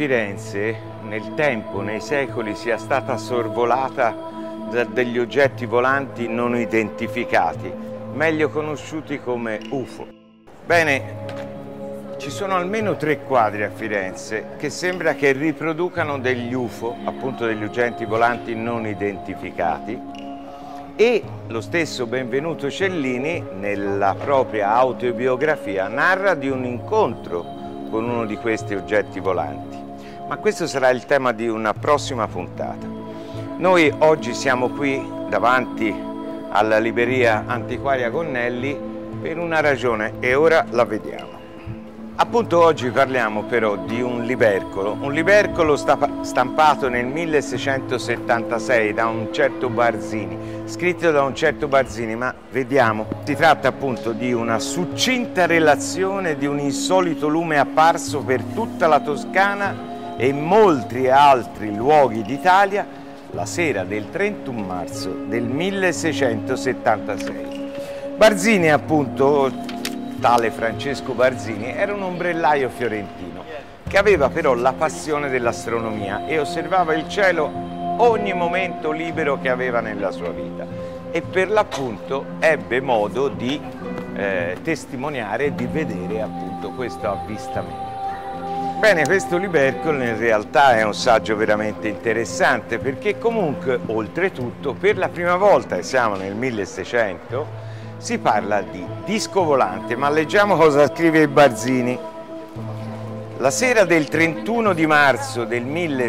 Firenze nel tempo, nei secoli, sia stata sorvolata da degli oggetti volanti non identificati, meglio conosciuti come UFO. Bene, ci sono almeno 3 quadri a Firenze che sembra che riproducano degli UFO, appunto degli oggetti volanti non identificati, e lo stesso Benvenuto Cellini, nella propria autobiografia, narra di un incontro con uno di questi oggetti volanti. Ma questo sarà il tema di una prossima puntata. Noi oggi siamo qui davanti alla libreria antiquaria Gonnelli per una ragione e ora la vediamo. Appunto oggi parliamo però di un libercolo stampato nel 1676 da un certo Barzini, scritto da un certo Barzini, ma vediamo, si tratta appunto di una succinta relazione di un insolito lume apparso per tutta la Toscana e molti altri luoghi d'Italia la sera del 31 marzo del 1676. Barzini, appunto, tale Francesco Barzini, era un ombellaio fiorentino che aveva però la passione dell'astronomia e osservava il cielo ogni momento libero che aveva nella sua vita e per l'appunto ebbe modo di testimoniare e di vedere appunto questo avvistamento. Bene, questo libercolo in realtà è un saggio veramente interessante perché comunque oltretutto per la prima volta, e siamo nel 1600, si parla di disco volante, ma leggiamo cosa scrive il Barzini. La sera del 31 di marzo del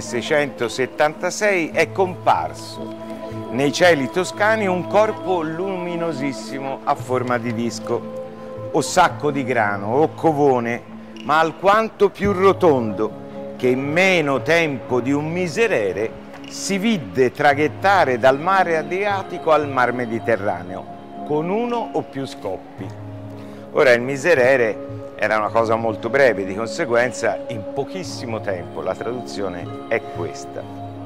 1676 è comparso nei cieli toscani un corpo luminosissimo a forma di disco, o sacco di grano, o covone, ma alquanto più rotondo, che in meno tempo di un miserere si vidde traghettare dal mare Adriatico al mar Mediterraneo, con uno o più scoppi. Ora il miserere era una cosa molto breve, di conseguenza in pochissimo tempo, la traduzione è questa.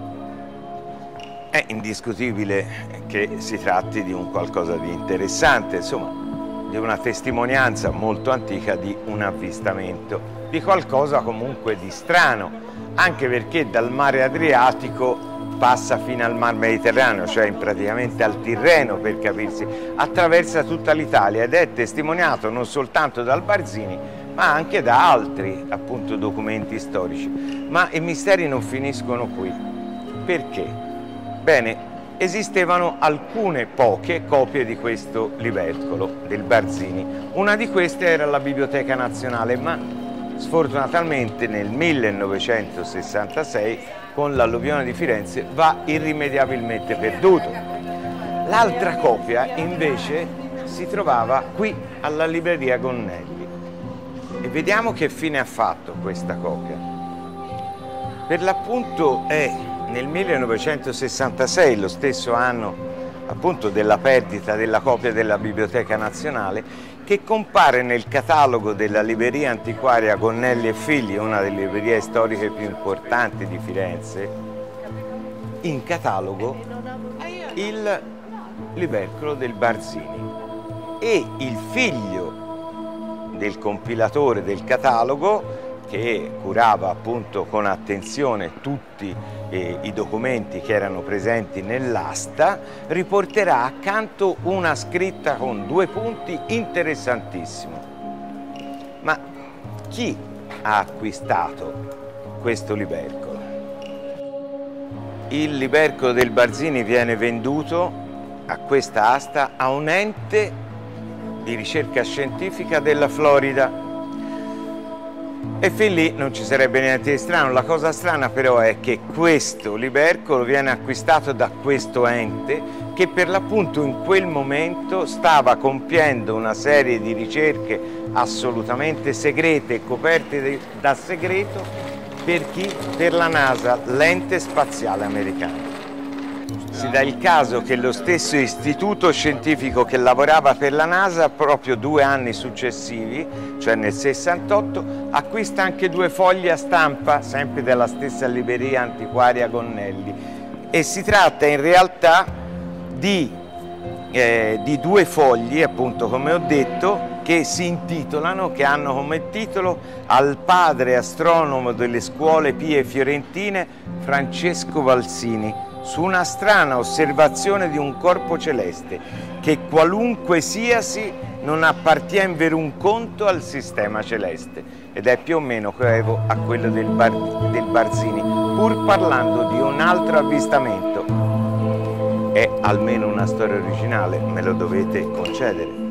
È indiscutibile che si tratti di un qualcosa di interessante, insomma, di una testimonianza molto antica di un avvistamento, di qualcosa comunque di strano, anche perché dal mare Adriatico passa fino al mar Mediterraneo, cioè praticamente al Tirreno per capirsi, attraversa tutta l'Italia ed è testimoniato non soltanto dal Barzini ma anche da altri appunto documenti storici. Ma i misteri non finiscono qui. Perché? Bene, esistevano alcune poche copie di questo libercolo del Barzini. Una di queste era la Biblioteca Nazionale, ma sfortunatamente nel 1966 con l'alluvione di Firenze va irrimediabilmente perduto. L'altra copia invece si trovava qui alla libreria Gonnelli e vediamo che fine ha fatto questa copia. Per l'appunto è nel 1966, lo stesso anno appunto della perdita della copia della Biblioteca Nazionale, che compare nel catalogo della libreria antiquaria Gonnelli e Figli, una delle librerie storiche più importanti di Firenze, in catalogo il libercolo del Barzini e il figlio del compilatore del catalogo, che curava appunto con attenzione tutti i documenti che erano presenti nell'asta, riporterà accanto una scritta con 2 punti interessantissimo. Ma chi ha acquistato questo libercolo? Il libercolo del Barzini viene venduto a questa asta a un ente di ricerca scientifica della Florida. E fin lì non ci sarebbe niente di strano. La cosa strana però è che questo libercolo viene acquistato da questo ente che per l'appunto in quel momento stava compiendo una serie di ricerche assolutamente segrete e coperte da segreto per chi? Per la NASA, l'ente spaziale americano. Si dà il caso che lo stesso istituto scientifico che lavorava per la NASA proprio 2 anni successivi, cioè nel 68, acquista anche 2 fogli a stampa, sempre della stessa libreria antiquaria Gonnelli. E si tratta in realtà di 2 fogli, appunto come ho detto, che si intitolano, che hanno come titolo Al padre astronomo delle scuole pie fiorentine Francesco Valsini, su una strana osservazione di un corpo celeste che qualunque siasi non appartiene verun conto al sistema celeste, ed è più o meno coevo a quello del Barzini, pur parlando di un altro avvistamento. È almeno una storia originale, me lo dovete concedere.